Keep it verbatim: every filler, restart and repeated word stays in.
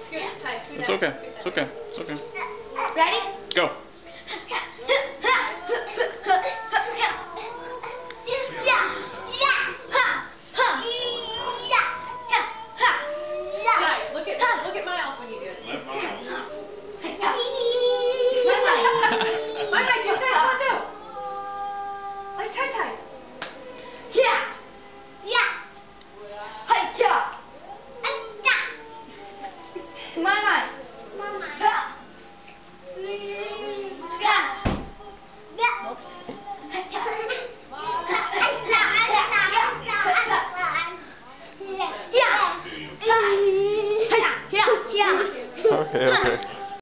Scoot, Ty, scoot It's out. okay. Scoot It's out. okay. It's okay. It's okay. Ready? Go.